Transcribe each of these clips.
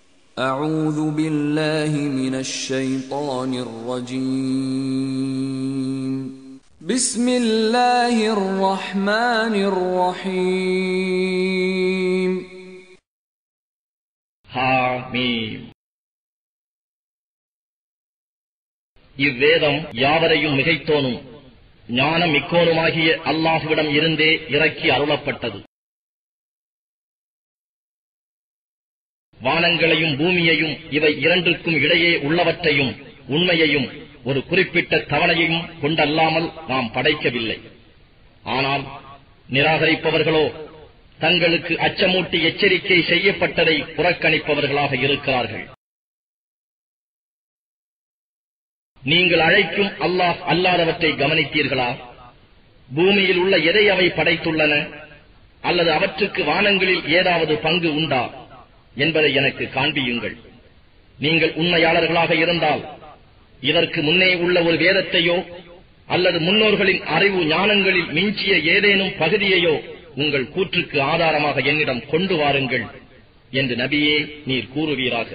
أعوذ بالله من الشيطان الرجيم. بسم الله الرحمن الرحيم. ஹாமீம். இவ்வேதம் யாவரையும் மிகைத்தோனும் ஞானம் மிக்கோனுமாகிய அல்லாஹுவிடம் இருந்தே இறக்கி அருளப்பட்டது. வானங்களையும் பூமியையும் இவை இரண்டிற்கும் இடையே உள்ளவற்றையும் உண்மையையும் ஒரு குறிப்பிட்ட தவணையையும் கொண்டல்லாமல் நாம் படைக்கவில்லை. ஆனால் நிராகரிப்பவர்களோ தங்களுக்கு அச்சமூட்டி எச்சரிக்கை செய்யப்பட்டதை புறக்கணிப்பவர்களாக இருக்கிறார்கள். நீங்கள் அழைக்கும் அல்லாஹ் அல்லாதவற்றை கவனித்தீர்களா? பூமியில் உள்ள எதை அவை படைத்துள்ளன, அல்லது அவற்றுக்கு வானங்களில் ஏதாவது பங்கு உண்டா என்பதை எனக்கு காண்பியுங்கள். நீங்கள் உண்மையாளர்களாக இருந்தால் இதற்கு முன்னே உள்ள ஒரு வேதத்தையோ அல்லது முன்னோர்களின் அறிவு ஞானங்களில் மிஞ்சிய ஏதேனும் பகுதியையோ உங்கள் கூற்றுக்கு ஆதாரமாக என்னிடம் கொண்டு வாருங்கள் என்று நபியே நீர் கூறுவீராக.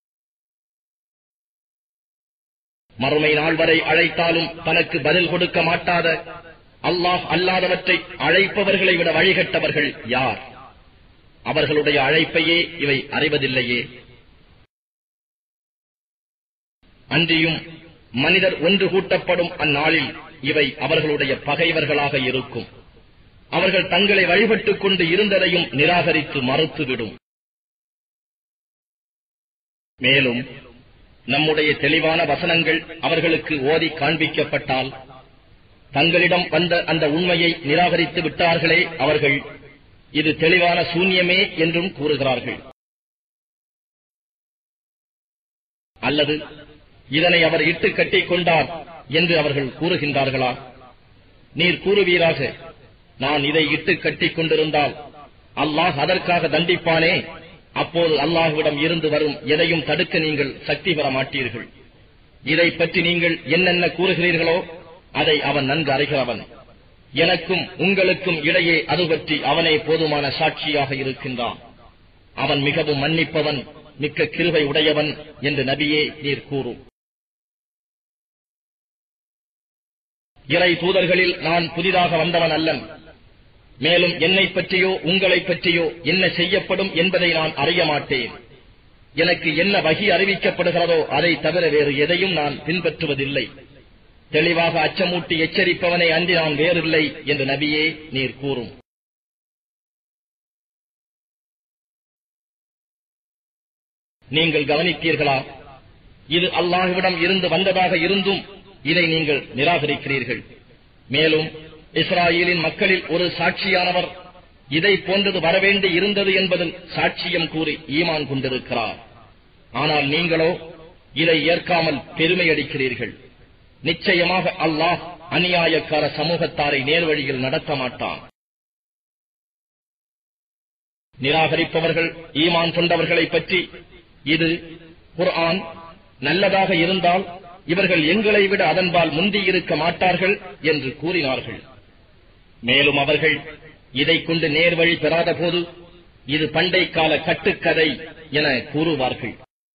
மறுமை நாள் வரை அழைத்தாலும் தனக்கு பதில் கொடுக்க மாட்டாத அல்லாஹ் அல்லாதவற்றை அழைப்பவர்களை விட வழிகட்டவர்கள் யார்? அவர்களுடைய அழைப்பையே இவை அறிவதில்லையே. அன்றியும் மனிதர் ஒன்று கூட்டப்படும் அந்நாளில் இவை அவர்களுடைய பகைவர்களாக இருக்கும். அவர்கள் தங்களை வழிபட்டுக் கொண்டு இருந்ததையும் நிராகரித்து மறுத்துவிடும். மேலும் நம்முடைய தெளிவான வசனங்கள் அவர்களுக்கு ஓதி காண்பிக்கப்பட்டால் தங்களிடம் வந்த அந்த உண்மையை நிராகரித்து விட்டார்களே அவர்கள், இது தெளிவான சூன்யமே என்றும் கூறுகிறார்கள். அல்லது இதனை அவர் இட்டு கட்டிக் கொண்டார் என்று அவர்கள் கூறுகின்றார்களா? நீர் கூறுவீராக, நான் இதை இட்டு கட்டிக் கொண்டிருந்தால் அல்லாஹ் அதற்காக தண்டிப்பானே, அப்போது அல்லாஹ்விடம் இருந்து வரும் எதையும் தடுக்க நீங்கள் சக்தி பெற மாட்டீர்கள். இதை பற்றி நீங்கள் என்னென்ன கூறுகிறீர்களோ அதை அவன் நன்கு அறிகிறவன். எனக்கும் உங்களுக்கும் இடையே அது பற்றி அவனே போதுமான சாட்சியாக இருக்கின்றான். அவன் மிகவும் மன்னிப்பவன், மிக்க கிருபை உடையவன் என்று நபியே நீர் கூறும். இறை தூதர்களில் நான் புதிதாக வந்தவன் அல்லன். மேலும் என்னை பற்றியோ உங்களை பற்றியோ என்ன செய்யப்படும் என்பதை நான் அறிய மாட்டேன். எனக்கு என்ன வகி அறிவிக்கப்படுகிறதோ அதை தவிர வேறு எதையும் நான் பின்பற்றுவதில்லை. தெளிவாக அச்சமூட்டி எச்சரிப்பவனை அன்றி நான் வேறில்லை என்று நபியே நீர் கூறும். நீங்கள் கவனித்தீர்களா? இது அல்லாஹ்விடம் இருந்து வந்ததாக இருந்தும் இதை நீங்கள் நிராகரிக்கிறீர்கள். மேலும் இஸ்ராயேலின் மக்களில் ஒரு சாட்சியானவர் இதை போன்றது வரவேண்டி இருந்தது என்பதில் சாட்சியம் கூறி ஈமான் கொண்டிருக்கிறார். ஆனால் நீங்களோ இதை ஏற்காமல் பெருமையடிக்கிறீர்கள். நிச்சயமாக அல்லாஹ் அநியாயக்கார சமூகத்தாரை நேர்வழியில் நடத்த மாட்டான். நிராகரிப்பவர்கள் ஈமான் கொண்டவர்களை பற்றி, இது குர்ஆன் நல்லதாக இருந்தால் இவர்கள் எங்களை விட அதன்பால் முந்தியிருக்க மாட்டார்கள் என்று கூறினார்கள். மேலும் அவர்கள் இதை கொண்டு நேர்வழி பெறாத போது இது பண்டை கால கட்டுக்கதை என கூறுவார்கள்.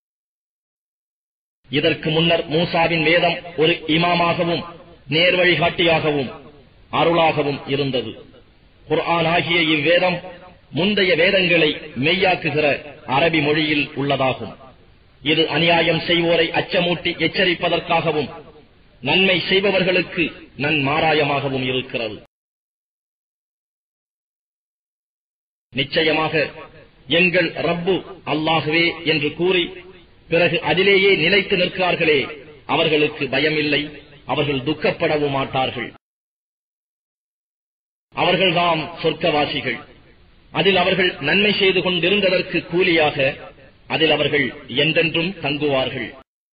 இதற்கு முன்னர் மூசாவின் வேதம் ஒரு இமாமாகவும் நேர்வழிகாட்டியாகவும் அருளாகவும் இருந்தது. குர்ஆன் ஆகிய இவ்வேதம் முந்தைய வேதங்களை மெய்யாக்குகிற அரபி மொழியில் உள்ளதாகும். இது அநியாயம் செய்வோரை அச்சமூட்டி எச்சரிப்பதற்காகவும் நன்மை செய்பவர்களுக்கு நன்மாராயமாகவும் இருக்கிறது. நிச்சயமாக எங்கள் ரப்பு அல்லாஹ்வே என்று கூறி பிறகு அதிலேயே நிலைத்து நிற்கிறார்களே, அவர்களுக்கு பயமில்லை, அவர்கள் துக்கப்படவும் மாட்டார்கள். அவர்கள்தாம் சொர்க்கவாசிகள். அதில் அவர்கள் நன்மை செய்து கொண்டிருந்ததற்கு கூலியாக அதில் அவர்கள் என்றென்றும் தங்குவார்கள்.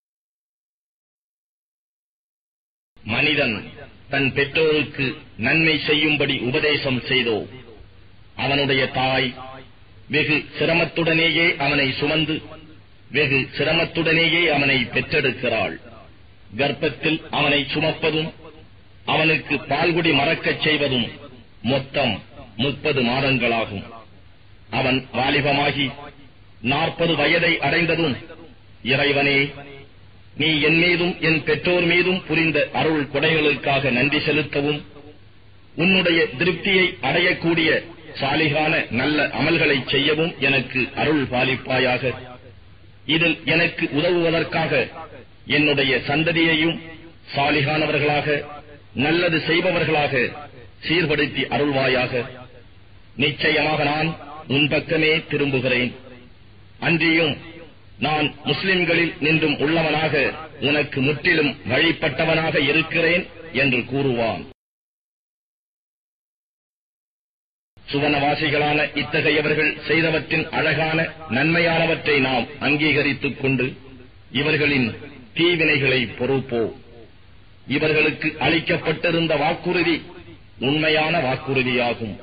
மனிதன் தன் பெற்றோருக்கு நன்மை செய்யும்படி உபதேசம் செய்தோ, அவனுடைய தாய் வெகு சிரமத்துடனேயே அவனை சுமந்து வெகு சிரமத்துடனேயே அவனை பெற்றெடுக்கிறாள். கர்ப்பத்தில் அவனை சுமப்பதும் அவனுக்கு பால்குடி மறக்கச் செய்வதும் மொத்தம் 30 மாதங்களாகும். அவன் வாலிபமாகி 40 வயதை அடைந்ததும், இறைவனே, நீ என் மீதும் என் பெற்றோர் மீதும் புரிந்த அருள் கொடைகளுக்காக நன்றி செலுத்தவும், உன்னுடைய திருப்தியை அடையக்கூடிய சாலிகான நல்ல அமல்களை செய்யவும் எனக்கு அருள் பாலிப்பாயாக. இதில் எனக்கு உதவுவதற்காக என்னுடைய சந்ததியையும் சாலிகானவர்களாக, நல்லது செய்பவர்களாக சீர்படுத்தி அருள்வாயாக. நிச்சயமாக நான் உன் பக்கமே திரும்புகிறேன். அன்றியும் நான் முஸ்லிம்களில் நின்றும் உள்ளவனாக உனக்கு முற்றிலும் வழிபட்டவனாக இருக்கிறேன் என்று கூறுவான். சுவனவாசிகளான இத்தகையவர்கள் செய்தவற்றின் அழகான நன்மையானவற்றை நாம் அங்கீகரித்துக் கொண்டு இவர்களின் தீவினைகளை பொறுப்போம். இவர்களுக்கு அளிக்கப்பட்டிருந்த வாக்குறுதி உண்மையான வாக்குறுதியாகும்.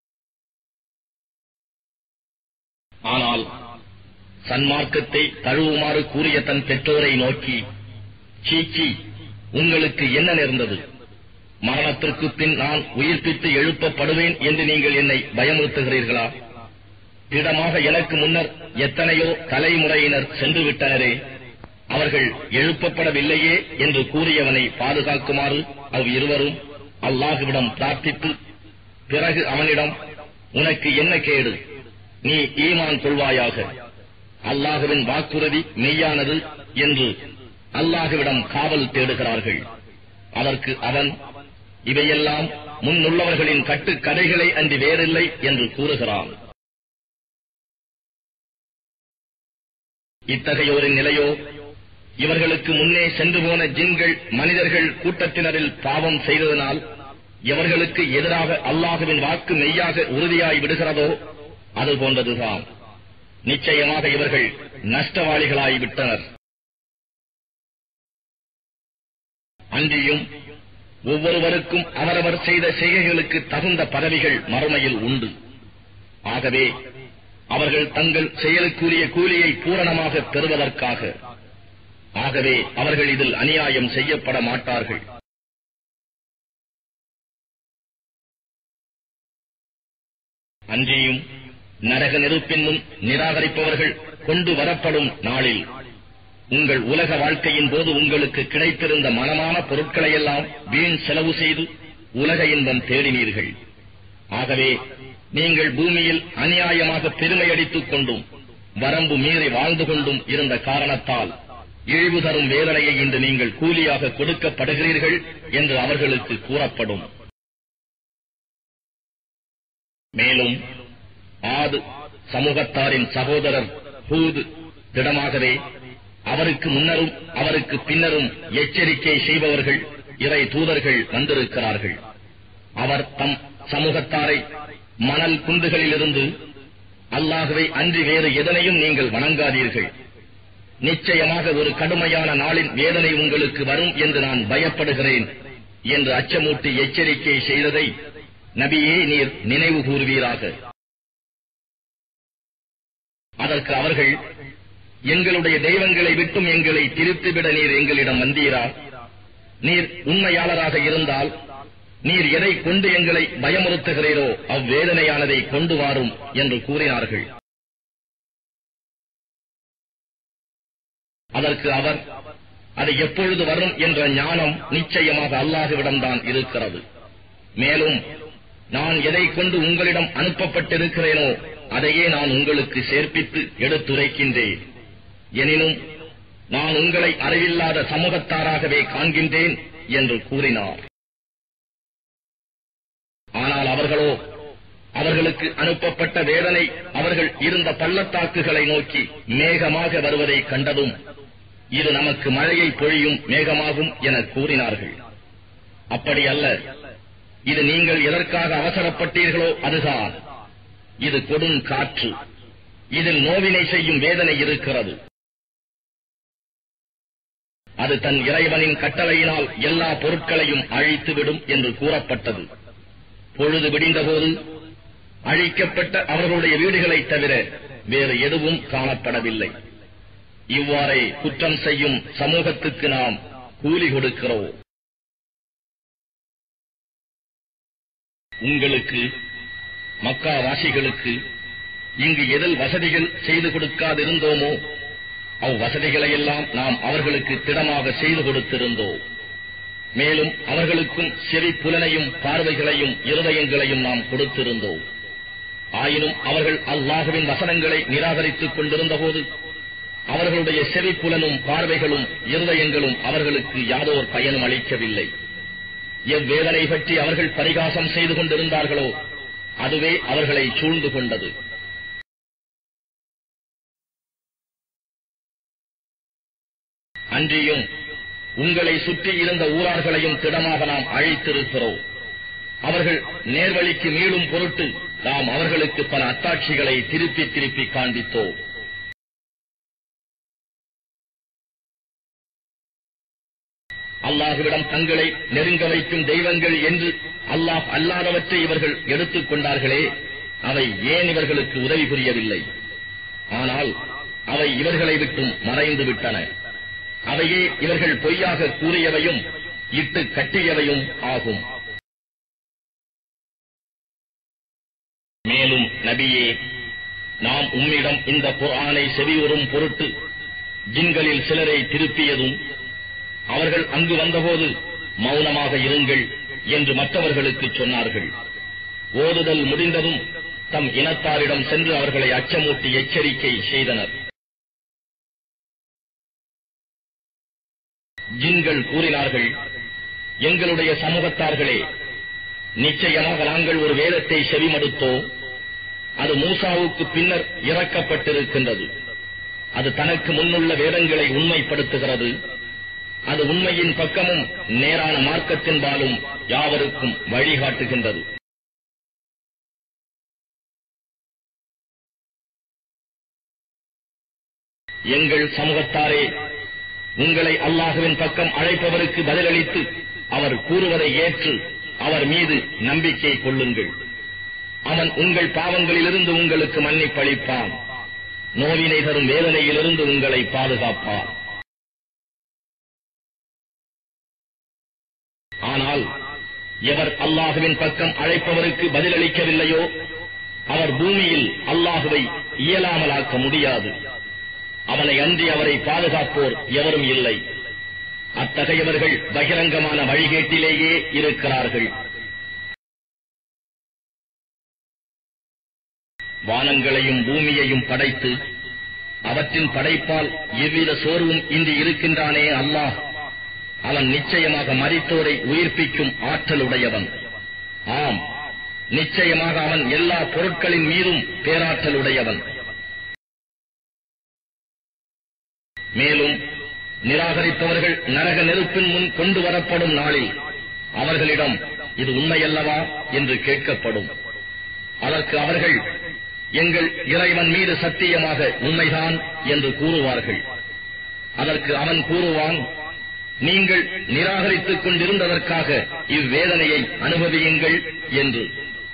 ஆனால் சன்மார்க்கத்தை தழுவுமாறு கூறிய தன் பெற்றோரை நோக்கி, சீச்சி, உங்களுக்கு என்ன நேர்ந்தது? மரணத்திற்கு பின் நான் உயிர்ப்பித்து எழுப்பப்படுவேன் என்று நீங்கள் என்னை பயமுறுத்துகிறீர்களா? திடமாக எனக்கு முன்னர் எத்தனையோ தலைமுறையினர் சென்று விட்டனரே, அவர்கள் எழுப்பப்படவில்லையே என்று கூறியவனை பாதுகாக்குமாறு அவ்விருவரும் அல்லாஹுவிடம் பிரார்த்தித்து, பிறகு அவனிடம், உனக்கு என்ன கேடு? நீ ஈமான் கொள்வாயாக. அல்லாஹுவின் வாக்குறுதி மெய்யானது என்று அல்லாஹுவிடம் காவல் தேடுகிறார்கள். அதற்கு அவன், இவையெல்லாம் முன்னுள்ளவர்களின் கட்டுக்கதைகளை அன்றி வேறில்லை என்று கூறுகிறான். இத்தகையோரின் நிலையோ, இவர்களுக்கு முன்னே சென்று போன ஜின்கள் மனிதர்கள் கூட்டத்தினரில் பாவம் செய்ததனால் இவர்களுக்கு எதிராக அல்லாஹுவின் வாக்கு மெய்யாக உறுதியாய் விடுகிறதோ அது போன்றதுதான். நிச்சயமாக இவர்கள் நஷ்டவாளிகளாய்விட்டனர். அன்றியும் ஒவ்வொருவருக்கும் அவரவர் செய்த செய்கைகளுக்கு தகுந்த பதவிகள் மறுமையில் உண்டு. ஆகவே அவர்கள் தங்கள் செயலுக்குரிய கூலியை பூரணமாக பெறுவதற்காக, ஆகவே அவர்கள் இதில் அநியாயம் செய்யப்பட மாட்டார்கள். அன்றியும் நரக நெருப்பின் முன் நிராகரிப்பவர்கள் கொண்டு வரப்படும் நாளில் உங்கள் உலக வாழ்க்கையின் போது உங்களுக்கு கிடைத்திருந்த மனமான பொருட்களையெல்லாம் வீண் செலவு செய்து உலக இன்பம் தேடினீர்கள். ஆகவே நீங்கள் பூமியில் அநியாயமாக பெருமையடித்துக் கொண்டும் வரம்பு மீறி வாழ்ந்து கொண்டும் இருந்த காரணத்தால் இழிவு தரும் வேதனையை இன்று நீங்கள் கூலியாக கொடுக்கப்படுகிறீர்கள் என்று அவர்களுக்கு கூறப்படும். மேலும் ஆது சமூகத்தாரின் சகோதரர் ஹூத் திடமாகவே அவருக்கு முன்னரும் அவருக்கு பின்னரும் எச்சரிக்கை செய்பவர்கள் இறை தூதர்கள் வந்திருக்கிறார்கள். அவர் தம் சமூகத்தாரை மணல் குன்றுகளிலிருந்து, அல்லாஹுவை அன்றி வேறு எதனையும் நீங்கள் வணங்காதீர்கள், நிச்சயமாக ஒரு கடுமையான நாளின் வேதனை உங்களுக்கு வரும் என்று நான் பயப்படுகிறேன் என்று அச்சமூட்டி எச்சரிக்கை செய்ததை நபியே நீர் நினைவு கூறுவீராக. அதற்கு அவர்கள், எங்களுடைய தெய்வங்களை விட்டும் எங்களை திருத்திவிட நீர் எங்களிடம் வந்தீரா? நீர் உண்மையாளராக இருந்தால் நீர் எதை கொண்டு எங்களை பயமுறுத்துகிறீரோ அவ்வேதனையானதை கொண்டு வாரும் என்று கூறினார்கள். அதற்கு அவர், அது எப்பொழுது வரும் என்ற ஞானம் நிச்சயமாக அல்லாஹுவிடம்தான் இருக்கிறது. மேலும் நான் எதை கொண்டு உங்களிடம் அனுப்பப்பட்டிருக்கிறேனோ அதையே நான் உங்களுக்கு சேர்ப்பித்து எடுத்துரைக்கின்றேன். எனினும் நான் உங்களை அறிவில்லாத சமூகத்தாராகவே காண்கின்றேன் என்று கூறினார். ஆனால் அவர்களோ, அவர்களுக்கு அனுப்பப்பட்ட வேதனை அவர்கள் இருந்த பள்ளத்தாக்குகளை நோக்கி மேகமாக வருவதை கண்டதும், இது நமக்கு மழையை பொழியும் மேகமாகும் என கூறினார்கள். அப்படி அல்ல, இது நீங்கள் எதற்காக அவசரப்பட்டீர்களோ அதுதான். இது கொடும் காற்று, இதில் நோவினை செய்யும் வேதனை இருக்கிறது. அது தன் இறைவனின் கட்டளையினால் எல்லா பொருட்களையும் அழித்துவிடும் என்று கூறப்பட்டது. பொழுது விடிந்தபோது அழிக்கப்பட்ட அவர்களுடைய வீடுகளைத் தவிர வேறு எதுவும் காணப்படவில்லை. இவ்வாறே குற்றம் செய்யும் சமூகத்துக்கு நாம் கூலி கொடுக்கிறோம். உங்களுக்கு மக்கா வாசிகளுக்கு இங்கு எதில் வசதிகள் செய்து கொடுக்காதிருந்தோமோ அவ்வசதிகளையெல்லாம் நாம் அவர்களுக்கு திடமாக செய்து கொடுத்திருந்தோம். மேலும் அவர்களுக்கும் செவி புலனையும் பார்வைகளையும் இருதயங்களையும் நாம் கொடுத்திருந்தோம். ஆயினும் அவர்கள் அல்லாஹுவின் வசனங்களை நிராகரித்துக் கொண்டிருந்தபோது அவர்களுடைய செவி புலனும் பார்வைகளும் இருதயங்களும் அவர்களுக்கு யாதோர் பயனும் அளிக்கவில்லை. எவ்வேதனை பற்றி அவர்கள் பரிகாசம் செய்து கொண்டிருந்தார்களோ அதுவே அவர்களை சூழ்ந்து கொண்டது. அன்றியும் உங்களை சுற்றி இருந்த ஊரார்களையும் திடமாக நாம் அழைத்திருக்கிறோம். அவர்கள் நேர்வழிக்கு மீளும் பொருட்டு நாம் அவர்களுக்கு பல அத்தாட்சிகளை திருப்பி திருப்பி காண்பித்தோம். அல்லாஹுவிடம் தங்களை நெருங்க வைக்கும் தெய்வங்கள் என்று அல்லாஹ் அல்லாதவற்றை இவர்கள் எடுத்துக் கொண்டார்களே, அவை ஏன் இவர்களுக்கு உதவி புரியவில்லை? ஆனால் அவை இவர்களை விட்டும் மறைந்து விட்டன. அவையே இவர்கள் பொய்யாக கூறியவையும் இட்டு கட்டியவையும் ஆகும். மேலும் நபியே, நாம் உம்மிடம் இந்த குர்ஆனை செவியுறும் பொருட்டு ஜின்களில் சிலரை திருப்பியதும் அவர்கள் அங்கு வந்தபோது மௌனமாக இருங்கள் என்று மற்றவர்களுக்கு சொன்னார்கள். ஓதுதல் முடிந்ததும் தம் இனத்தாரிடம் சென்று அவர்களை அச்சமூட்டி எச்சரிக்கை செய்தனர். ஜின்கள் கூறினார்கள், எங்களுடைய சமூகத்தார்களே, நிச்சயமாக நாங்கள் ஒரு வேதத்தை செவிமடுத்தோம். அது மூசாவுக்கு பின்னர் இறக்கப்பட்டிருக்கின்றது. அது தனக்கு முன்னுள்ள வேதங்களை உண்மைப்படுத்துகிறது. அது உண்மையின் பக்கமும் நேரான மார்க்கத்தின்பாலும் யாவருக்கும் வழிகாட்டுகின்றது. எங்கள் சமூகத்தாரே, உங்களை அல்லாஹுவின் பக்கம் அழைப்பவருக்கு பதிலளித்து அவர் கூறுவதை ஏற்று அவர் மீது நம்பிக்கை கொள்ளுங்கள். அவன் உங்கள் பாவங்களிலிருந்து உங்களுக்கு மன்னிப்பளிப்பான். நோவினை தரும் வேதனையிலிருந்து உங்களை பாதுகாப்பான். ஆனால் எவர் அல்லாஹுவின் பக்கம் அழைப்பவருக்கு பதிலளிக்கவில்லையோ அவர் பூமியில் அல்லாஹுவை இயலாமலாக்க முடியாது. அவனை அன்றி அவரை பாதுகாப்போர் எவரும் இல்லை. அத்தகையவர்கள் பகிரங்கமான வழிகேட்டிலேயே இருக்கிறார்கள். வானங்களையும் பூமியையும் படைத்து அவற்றின் படைப்பால் எவ்வித சோர்வும் இன்றி இருக்கின்றானே அல்லாஹ், அவன் நிச்சயமாக மரித்தோரை உயிர்ப்பிக்கும் ஆற்றலுடையவன். ஆம், நிச்சயமாக அவன் எல்லா பொருட்களின் மீதும் பேராற்றலுடையவன். மேலும் நிராகரிப்பவர்கள் நரக நெருப்பின் முன் கொண்டு வரப்படும் நாளில் அவர்களிடம் இது உண்மையல்லவா என்று கேட்கப்படும். அதற்கு அவர்கள் எங்கள் இறைவன் மீது சத்தியமாக உண்மைதான் என்று கூறுவார்கள். அதற்கு அவன் கூறுவான், நீங்கள் நிராகரித்துக் கொண்டிருந்ததற்காக இவ்வேதனையை அனுபவியுங்கள் என்று.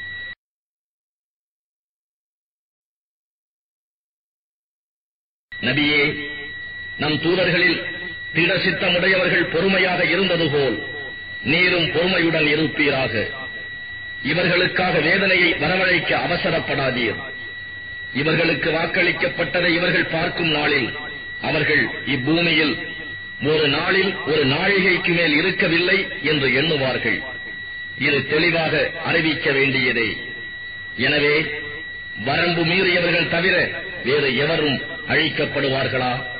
நபியே, நம் தூதர்களில் திட சித்தமுடையவர்கள் பொறுமையாக இருந்தது போல் நீரும் பொறுமையுடன் இருப்பீராக. இவர்களுக்காக வேதனையை வரவழைக்க அவசரப்படாதீர். இவர்களுக்கு வாக்களிக்கப்பட்டதை இவர்கள் பார்க்கும் நாளில் அவர்கள் இப்பூமியில் ஒரு நாளில் ஒரு நாழிகைக்கு மேல் இருக்கவில்லை என்று எண்ணுவார்கள். இது தெளிவாக அறிவிக்க வேண்டியதே. எனவே வரம்பு மீறியவர்கள் தவிர வேறு எவரும் அழிக்கப்படுவார்களா?